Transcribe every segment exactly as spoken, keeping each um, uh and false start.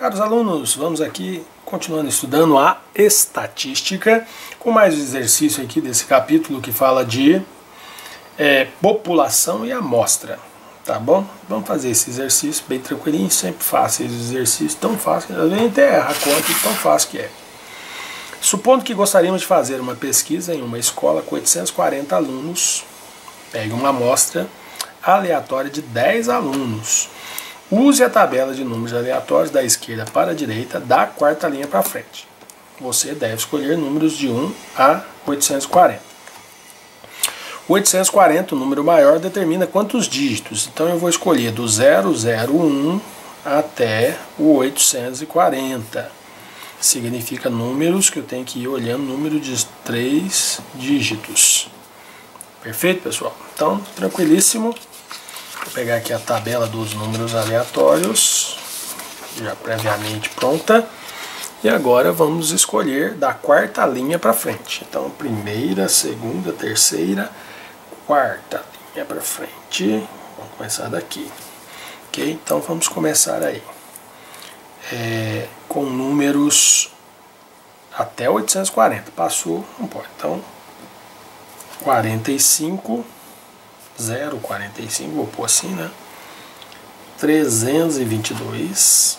Caros alunos, vamos aqui continuando estudando a estatística, com mais um exercício aqui desse capítulo que fala de é, população e amostra, tá bom? Vamos fazer esse exercício bem tranquilinho, sempre faço esse exercício tão fácil, a gente até erra a conta de tão fácil que é. Supondo que gostaríamos de fazer uma pesquisa em uma escola com oitocentos e quarenta alunos, pegue uma amostra aleatória de dez alunos. Use a tabela de números aleatórios da esquerda para a direita, da quarta linha para frente. Você deve escolher números de um a oitocentos e quarenta. O oitocentos e quarenta, o número maior, determina quantos dígitos. Então eu vou escolher do zero zero um até o oitocentos e quarenta. Significa números que eu tenho que ir olhando, número de três dígitos. Perfeito, pessoal? Então, tranquilíssimo. Vou pegar aqui a tabela dos números aleatórios, já previamente pronta. E agora vamos escolher da quarta linha para frente. Então, primeira, segunda, terceira, quarta linha para frente. Vamos começar daqui. Ok? Então, vamos começar aí. É, com números até oitocentos e quarenta. Passou, não pode. Então, quarenta e cinco... zero, quarenta e cinco, vou pôr assim, né? trezentos e vinte e dois,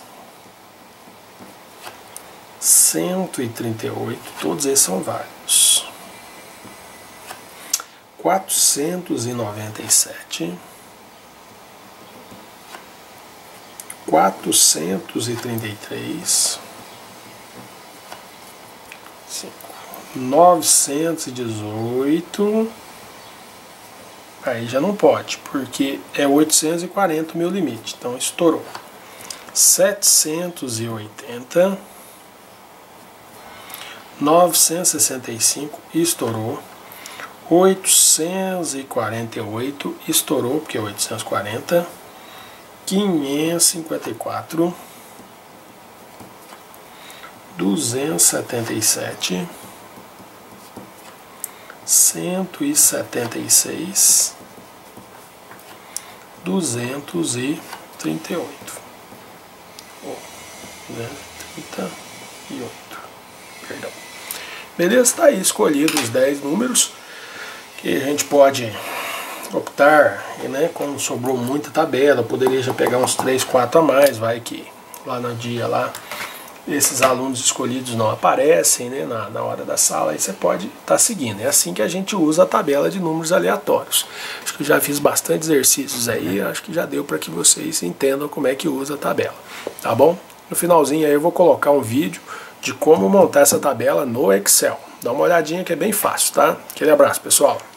cento e trinta e oito, todos esses são válidos. quatrocentos e noventa e sete, quatrocentos e trinta e três, novecentos e dezoito. Aí já não pode, porque é oitocentos e quarenta o meu limite, então estourou. setecentos e oitenta, novecentos e sessenta e cinco, estourou. oitocentos e quarenta e oito, estourou, porque é oitocentos e quarenta. quinhentos e cinquenta e quatro, duzentos e setenta e sete, cento e setenta e seis, duzentos e trinta e oito. Oh, duzentos e trinta e oito. Perdão. Beleza? Está aí escolhido os dez números que a gente pode optar, né? Como sobrou muita tabela, poderia já pegar uns três, quatro a mais, vai que lá no dia lá esses alunos escolhidos não aparecem, né, na, na hora da sala, aí você pode estar tá seguindo. É assim que a gente usa a tabela de números aleatórios. Acho que eu já fiz bastante exercícios aí, acho que já deu para que vocês entendam como é que usa a tabela, tá bom? No finalzinho aí eu vou colocar um vídeo de como montar essa tabela no Excel. Dá uma olhadinha que é bem fácil, tá? Aquele abraço, pessoal!